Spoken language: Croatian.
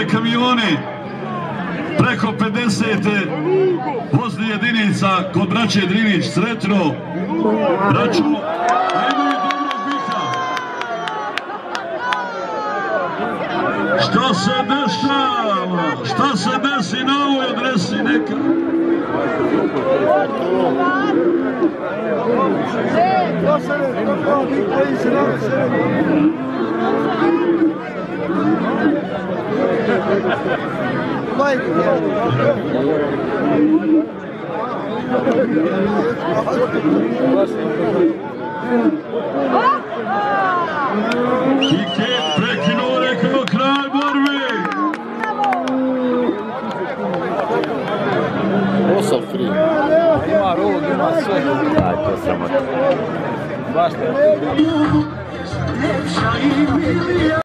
dole kamioni, preko 50. vozni jedinica kod braće Drinić, sretno, braću, a imaju dobrog bika. Šta se dešava? Šta se desi na ovoj adresi neka? Kike prekinuo, rekao kraj borbi. 8-3. Ima rog, ima sve. Aj, to sramota. Baš ne.